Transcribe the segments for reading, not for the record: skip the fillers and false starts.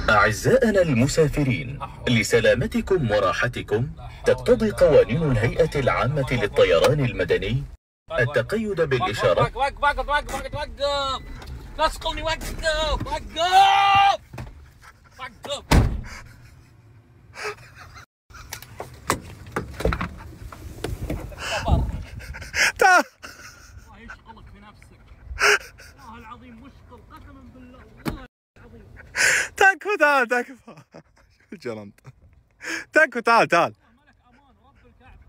أعزائنا المسافرين، لسلامتكم وراحتكم تقتضي قوانين الهيئة العامة للطيران المدني التقيد بالإشارات. وقف لا تسقوني، وقف. تعال الله يشغلك في نفسك، والله العظيم مشغل، قسما بالله والله العظيم. تكفى تعال شو الجرنط. تكفى تعال مالك امان ورب الكعبة.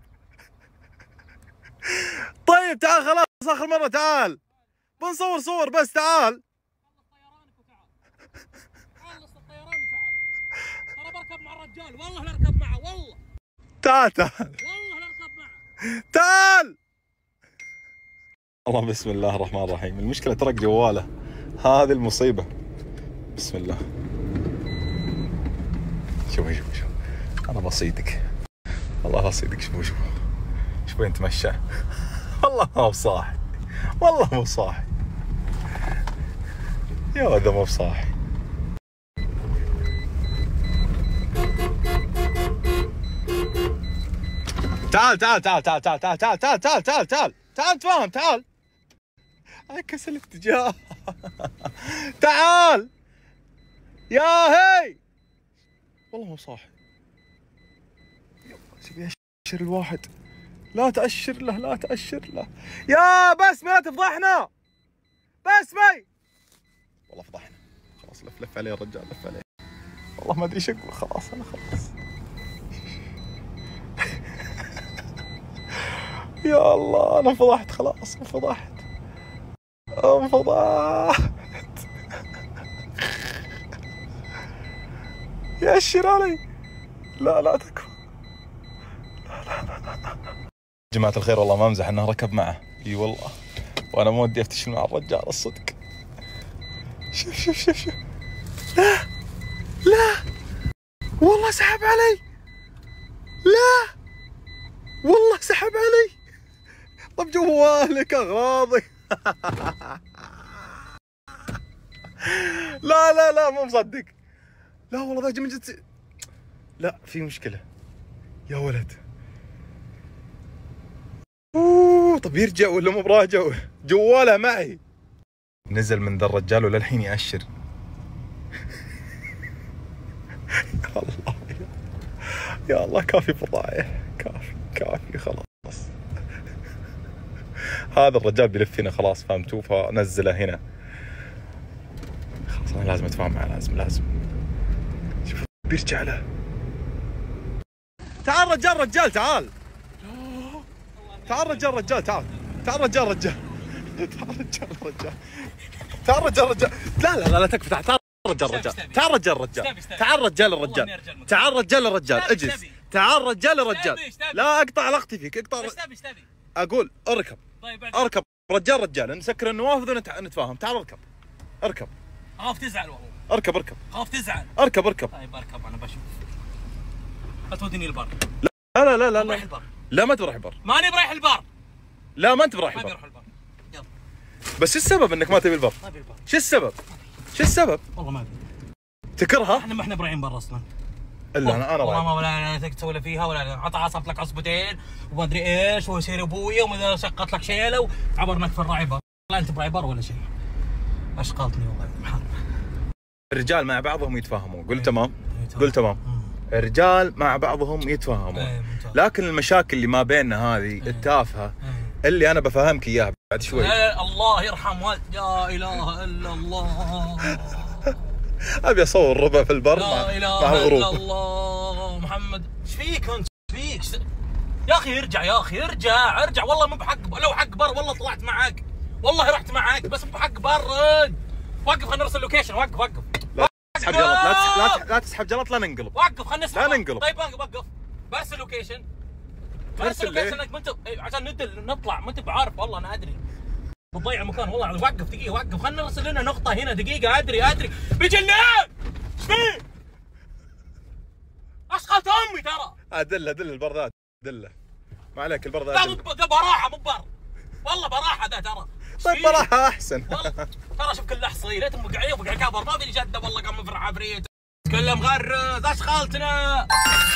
طيب تعال خلاص اخر مرة، تعال بنصور صور بس، تعال. خلص طيرانك وتعال. خلص الطيران وتعال. ترى بركب مع الرجال، والله لا اركب معه، والله تعال والله لا اركب معه. تعال. الله بسم الله الرحمن الرحيم. المشكلة ترك جواله، هذه المصيبة. بسم الله. شوف أنا بصيدك، والله بصيدك. شوف وين تمشى. والله ما بصاحي، والله مو صاحي يا ولد، مو بصاحي. تعال تفهم، تعال. عكس الاتجاه. تعال يا هي، والله مو صاحي. يلا يأشر الواحد، لا تأشر له يا بسمي، لا تفضحنا بسمي. والله فضحنا خلاص. لف عليه الرجال، لف عليه. والله ما ادري ايش اقول. خلاص انا خلاص. يا الله انا انفضحت خلاص، انفضحت. يأشر علي. لا تكفى. لا. جماعة الخير والله ما امزح انه ركب معه، اي والله، وانا ما ودي افتشل مع الرجال الصدق. شوف. لا والله سحب علي. لا والله سحب علي. طب جوالك اغراضي. لا مو مصدق. لا والله ذا من جد. لا في مشكلة يا ولد. طب يرجع ولا مو براجع؟ جواله معي. نزل من ذا الرجال وللحين يأشر. يا الله كافي فضايح، كافي خلاص. هذا الرجال بيلف هنا خلاص، فهمتوا؟ فنزله هنا خلاص. انا لازم اتفاهم معه، لازم. شوف بيرجع له. تعال رجال تعال. تعال رجال تعال لا تكفى. تعال رجال الرجال اجلس. تعال رجال الرجال. لا اقطع لقطي فيك، اقطع. اقول اركب. اركب رجال نسكر النوافذ ونتفاهم. تعال اركب. خاف تزعل والله. اركب. خاف تزعل. اركب. طيب اركب، انا بشوف. لا توديني البر. لا رايح البر. لا ما تروح البر. ماني برايح البر. لا ما انت برايح ما البر. بروح البر. يلا. بس ايش السبب انك ما تبي البر؟ ما ابي البر. شو السبب؟ والله ما ابي. تكرهها؟ ما احنا برايحين برا اصلا. الا انا والله ما ولا تسوي فيها ولا عصبت لك عصبتين وما ادري ايش ويصير ابويا وما شقت لك شيله وعبرناك في الراعي بر. لا انت براعي بر ولا شيء. اشقلتني والله محرم. الرجال مع بعضهم يتفاهموا. قلت تمام. الرجال مع بعضهم يتفاهموا، لكن المشاكل اللي ما بيننا هذه التافهه اللي انا بفهمك اياها بعد شوي. الله يرحم والد. لا اله الا الله. ابي اصور ربع في البر مع الغروب. لا اله الا الله. محمد ايش فيك انت؟ ايش فيك يا اخي؟ ارجع والله مو بحق. لو حق بر والله طلعت معك، والله رحت معك، بس مو بحق بر. وقف خلينا نرسل اللوكيشن. وقف. تسحب جلط. لا تسحب جلط. لا ننقلب. وقف خلينا نسحب. لا ننقلب. طيب وقف. برسل لوكيشن. انك ما انت عشان نطلع. ما انت بعارف والله انا ادري. بتضيع المكان والله. وقف دقيقه. وقف خلينا نرسل لنا نقطه هنا دقيقه. ادري بجنان. ايش فيه؟ اشقت امي ترى. دله البر ذا. دله ما عليك. البر ذا لا براحه مو بر. والله براحه ذا ترى. طيب براحه احسن. ترى شوف كل لحظه لا تبقى قاعد كابر. ما ادري جده والله قام في عفريت كله مغرز اشغالتنا.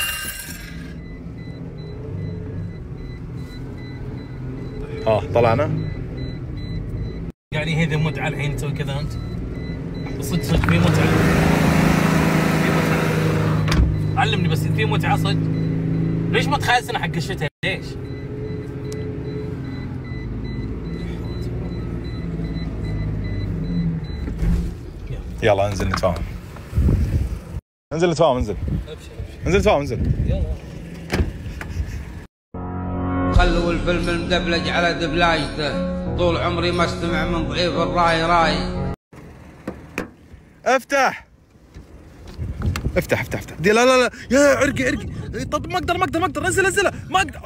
طلعنا. يعني هذه متعه الحين تسوي كذا انت؟ صدق في متعه. في متعه. علمني بس في متعه صدق. ليش ما تخايسنا حق الشتاء؟ ليش؟ يلا انزل نتفاهم. انزل نتفاهم انزل. انزل نتفاهم انزل. يلا. خلوا الفيلم المدبلج على دبلاجته. طول عمري ما استمع من ضعيف الراي راي. افتح. لا يا عرقي. طب ما اقدر انزل ما اقدر.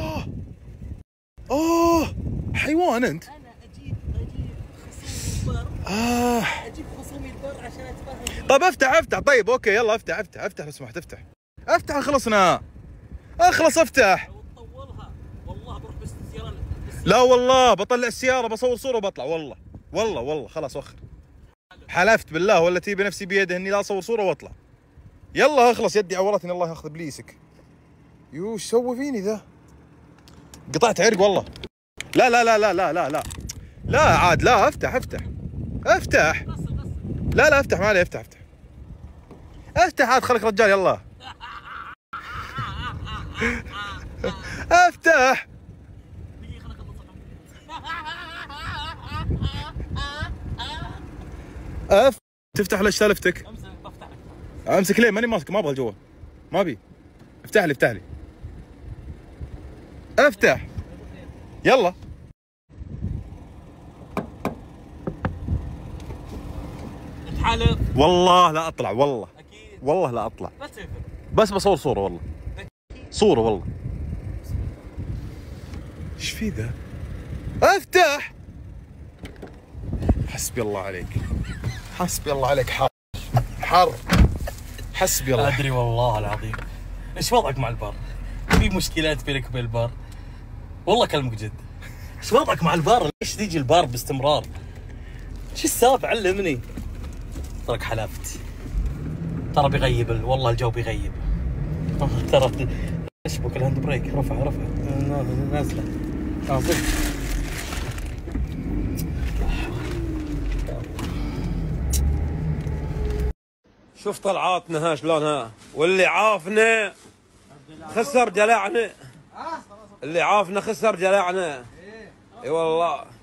حيوان انت. انا اجيب خصومي البر. اجيب خصومي البر عشان اتفاهم. طب افتح. طيب اوكي يلا افتح لو سمحت افتح خلصنا. افتح. وتطولها والله بروح بالسياره. لا والله بطلع السيارة بصور صورة وبطلع والله خلاص وخر. حلفت بالله ولا تيبي نفسي بيده اني لا اصور صورة واطلع. يلا اخلص يدي عورتني الله ياخذ ابليسك. ايش سوى فيني ذا؟ قطعت عرق والله. لا عاد لا افتح. لا افتح ما عليه افتح عاد خليك رجال يلا. افتح. تفتح ولا اشتلفتك؟ امسك ليه؟ ماني ماسك ما ابغى الجوال. ما ابي. افتح لي. افتح. يلا. تحالف. والله لا اطلع والله. اكيد. والله لا اطلع. لا تسافر. بس بصور صورة والله. صورة والله. ايش في ذا؟ افتح. حسبي الله عليك حر. حسبي الله. ادري والله العظيم. ايش وضعك مع البار؟ في مشكلات بينك وبين البار؟ والله كلمك جد. ايش وضعك مع البار؟ ليش تيجي البار باستمرار؟ ايش السالفه؟ علمني. ترك حلفت. ترى بيغيب والله الجو بيغيب. ترى ايش بك الهاند بريك؟ رفع نازله. صدق. شوف طلعاتنا ها شلونها، واللي عافنا خسر جلعنا. اللي عافنا خسر جلعنا. اي والله.